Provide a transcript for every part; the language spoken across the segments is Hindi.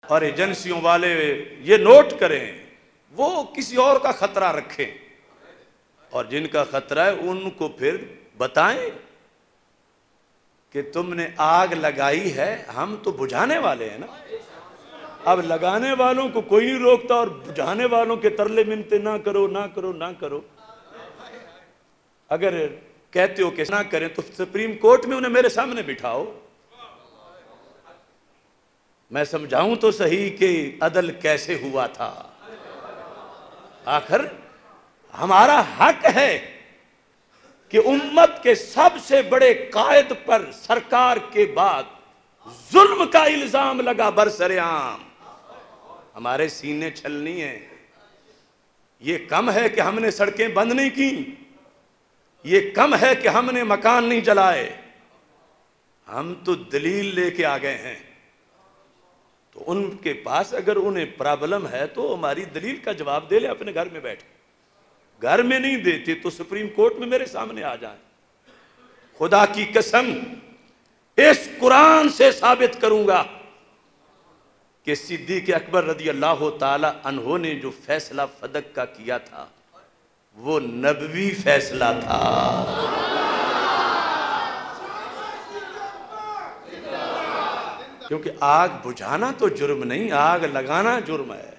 और एजेंसियों वाले ये नोट करें, वो किसी और का खतरा रखें और जिनका खतरा है उनको फिर बताएं कि तुमने आग लगाई है, हम तो बुझाने वाले हैं ना। अब लगाने वालों को कोई नहीं रोकता और बुझाने वालों के तरले मिनते ना करो ना करो ना करो। अगर कहते हो कि ना करें तो सुप्रीम कोर्ट में उन्हें मेरे सामने बिठाओ, मैं समझाऊं तो सही कि अदल कैसे हुआ था। आखिर हमारा हक है कि उम्मत के सबसे बड़े कायद पर सरकार के बाद जुल्म का इल्जाम लगा बरसरेआम। हमारे सीने छलनी है। ये कम है कि हमने सड़कें बंद नहीं की, ये कम है कि हमने मकान नहीं जलाए, हम तो दलील लेके आ गए हैं। तो उनके पास अगर उन्हें प्रॉब्लम है तो हमारी दलील का जवाब दे ले अपने घर में बैठ। घर में नहीं देते तो सुप्रीम कोर्ट में मेरे सामने आ जाएं। खुदा की कसम इस कुरान से साबित करूंगा कि सिद्दीक़ अकबर रज़ी अल्लाह ताला अन्हो ने जो फैसला फदक का किया था वो नबवी फैसला था। क्योंकि आग बुझाना तो जुर्म नहीं, आग लगाना जुर्म है।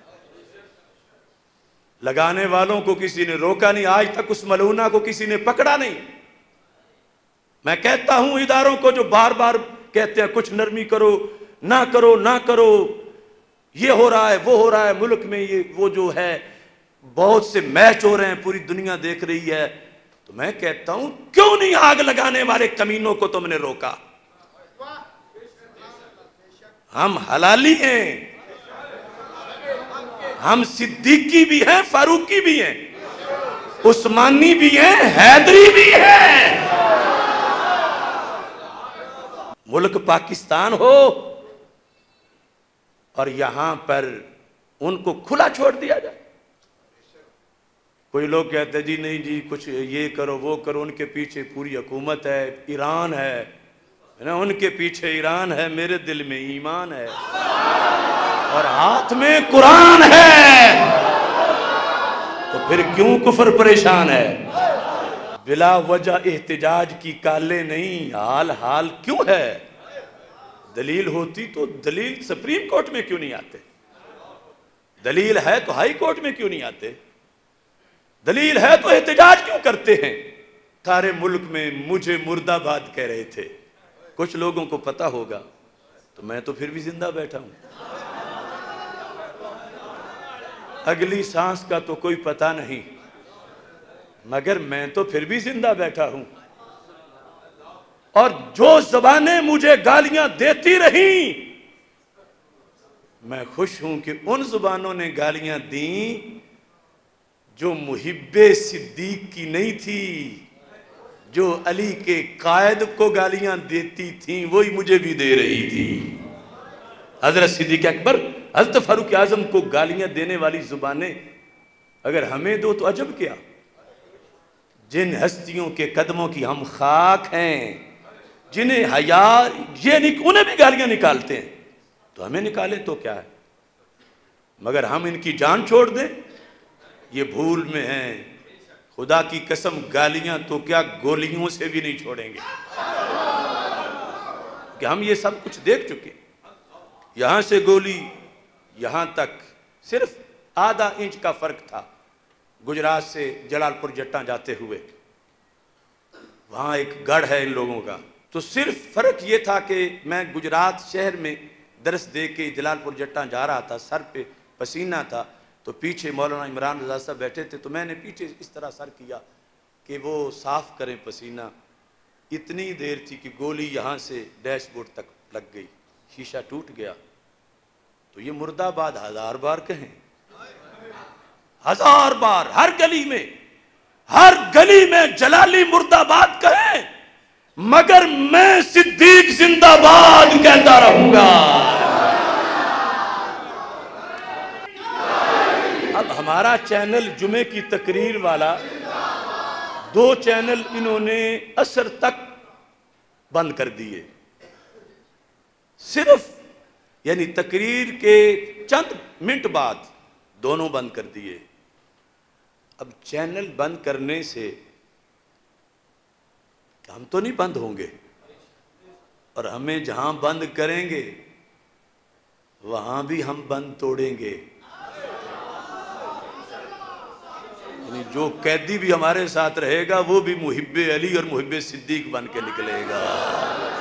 लगाने वालों को किसी ने रोका नहीं, आज तक उस मलूना को किसी ने पकड़ा नहीं। मैं कहता हूं इदारों को जो बार बार कहते हैं कुछ नरमी करो ना करो ना करो, ये हो रहा है वो हो रहा है मुल्क में, ये वो जो है बहुत से मैच हो रहे हैं, पूरी दुनिया देख रही है, तो मैं कहता हूं क्यों नहीं आग लगाने वाले कमीनों को तुमने रोका। हम हलाली हैं, हम सिद्दीकी भी हैं, फारूकी भी हैं, उस्मानी भी हैं, हैदरी भी हैं। मुल्क पाकिस्तान हो और यहां पर उनको खुला छोड़ दिया जाए। कोई लोग कहते जी नहीं जी कुछ ये करो वो करो, उनके पीछे पूरी हुकूमत है, ईरान है ना, उनके पीछे ईरान है, मेरे दिल में ईमान है और हाथ में कुरान है, तो फिर क्यों कुफर परेशान है। बिला वजह एहतिजाज की काले नहीं, हाल हाल क्यों है। दलील होती तो दलील सुप्रीम कोर्ट में क्यों नहीं आते, दलील है तो हाई कोर्ट में क्यों नहीं आते, दलील है तो एहतिजाज क्यों करते हैं। सारे मुल्क में मुझे मुर्दाबाद कह रहे थे, कुछ लोगों को पता होगा, तो मैं तो फिर भी जिंदा बैठा हूं। अगली सांस का तो कोई पता नहीं, मगर मैं तो फिर भी जिंदा बैठा हूं। और जो ज़बानें मुझे गालियां देती रहीं, मैं खुश हूं कि उन ज़ुबानों ने गालियां दी जो मुहिब्बे सिद्दीक की नहीं थी, जो अली के कायद को गालियां देती थी वही मुझे भी दे रही थी। हजरत सिद्दीक अकबर, हजरत फारूक आजम को गालियां देने वाली जुबानें अगर हमें दो तो अजब क्या। जिन हस्तियों के कदमों की हम खाक हैं, जिन्हें हया ये नहीं, उन्हें भी गालियां निकालते हैं, तो हमें निकालें तो क्या है, मगर हम इनकी जान छोड़ दें ये भूल में हैं। खुदा की कसम गालियां तो क्या गोलियों से भी नहीं छोड़ेंगे, कि हम ये सब कुछ देख चुके। यहां से गोली यहां तक सिर्फ आधा इंच का फर्क था। गुजरात से जलालपुर जट्टा जाते हुए वहां एक गढ़ है इन लोगों का, तो सिर्फ फर्क ये था कि मैं गुजरात शहर में दरस दे के जलालपुर जट्टा जा रहा था, सर पे पसीना था, तो पीछे मौलाना इमरान रजा साहब बैठे थे, तो मैंने पीछे इस तरह सर किया कि वो साफ करें पसीना। इतनी देर थी कि गोली यहाँ से डैशबोर्ड तक लग गई, शीशा टूट गया। तो ये मुर्दाबाद 1000 बार कहें, 1000 बार, हर गली में जलाली मुर्दाबाद कहें, मगर मैं सिद्दीक जिंदाबाद कहता रहूंगा। अब हमारा चैनल जुमे की तकरीर वाला 2 चैनल इन्होंने असर तक बंद कर दिए। सिर्फ यानी तकरीर के चंद मिनट बाद दोनों बंद कर दिए। अब चैनल बंद करने से हम तो नहीं बंद होंगे, और हमें जहां बंद करेंगे वहां भी हम बंद तोड़ेंगे। यानी जो कैदी भी हमारे साथ रहेगा वो भी मुहिब्बे अली और मुहिब्बे सिद्दीक बन के निकलेगा।